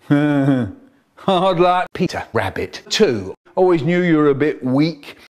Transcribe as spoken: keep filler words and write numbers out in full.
Hard luck, Peter Rabbit. Two, always knew you were a bit weak.